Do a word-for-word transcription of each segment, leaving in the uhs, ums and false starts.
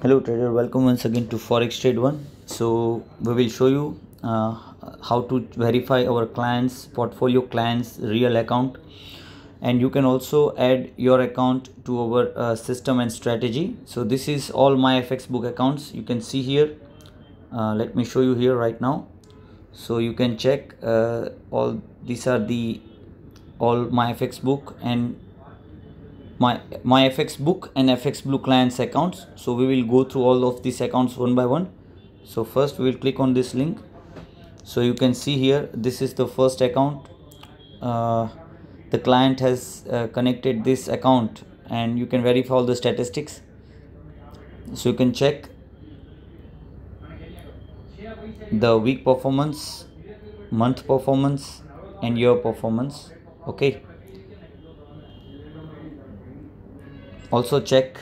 Hello trader, welcome once again to Forex Trade One. So we will show you uh, how to verify our clients portfolio clients real account, and you can also add your account to our uh, system and strategy. So this is all my F X book accounts you can see here. Uh, let me show you here right now, so you can check uh, all these are the all my F X book and my my F X book and F X blue clients accounts. So we will go through all of these accounts one by one. So first we will click on this link. So you can see here, this is the first account. Uh, the client has uh, connected this account, and you can verify all the statistics. So you can check the week performance, month performance, and year performance. Okay, also check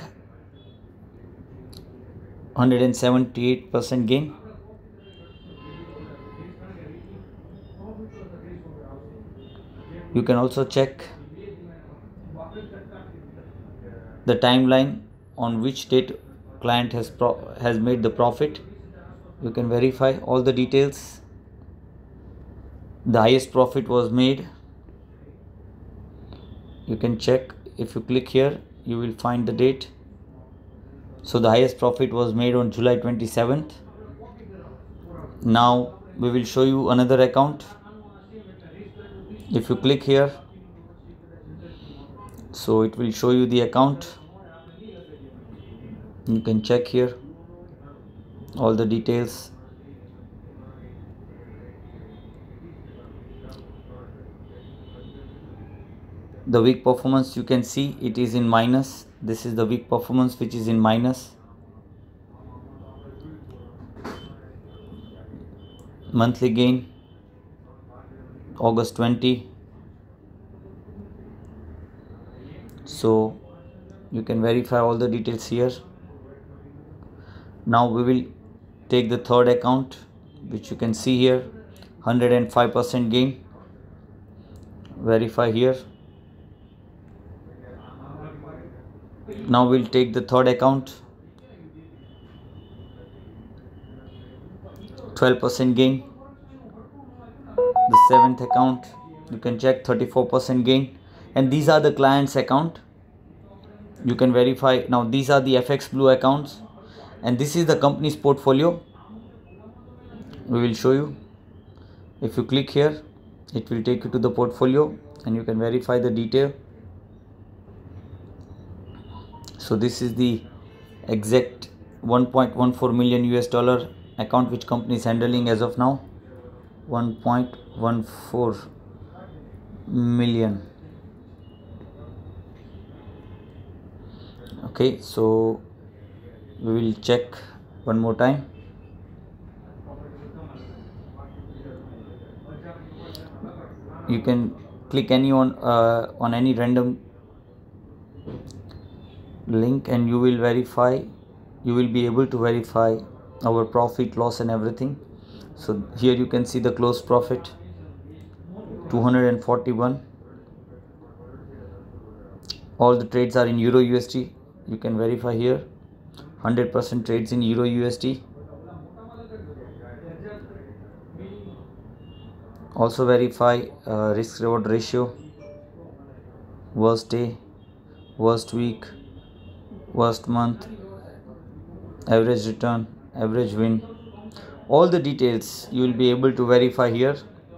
one hundred seventy-eight percent gain. You can also check the timeline on which date client has pro has made the profit. You can verify all the details. The highest profit was made. You can check. If you click here, you will find the date. So the highest profit was made on July twenty-seventh. Now we will show you another account. If you click here, so it will show you the account. You can check here all the details. The week performance, you can see it is in minus. This is the week performance which is in minus. Monthly gain August twentieth. So you can verify all the details here. Now we will take the third account, which you can see here, one hundred five percent gain. Verify here. Now we'll take the third account, twelve percent gain. The seventh account, you can check, thirty-four percent gain. And these are the client's account. You can verify. Now these are the F X blue accounts, and this is the company's portfolio. We will show you. If you click here, it will take you to the portfolio, and you can verify the detail. So this is the exact one point one four million U S dollar account which company is handling as of now. one point one four million. Okay, so we will check one more time. You can click any on uh, on any random link, and you will verify. You will be able to verify our profit, loss, and everything. So here you can see the close profit, two hundred forty-one. All the trades are in Euro U S D. You can verify here, one hundred percent trades in Euro U S D. Also verify uh, risk reward ratio, worst day, worst week, worst month, average return, average win. All the details you will be able to verify here.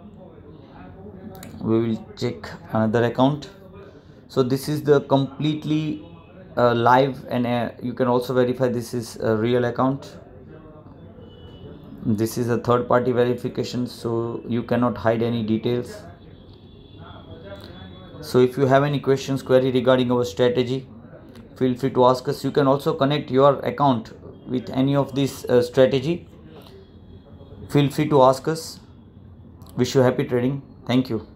We will check another account. So this is the completely uh, live, and uh, you can also verify this is a real account. This is a third party verification, so you cannot hide any details. So if you have any questions, query regarding our strategy, feel free to ask us. You can also connect your account with any of this uh, strategy. Feel free to ask us. Wish you happy trading. Thank you.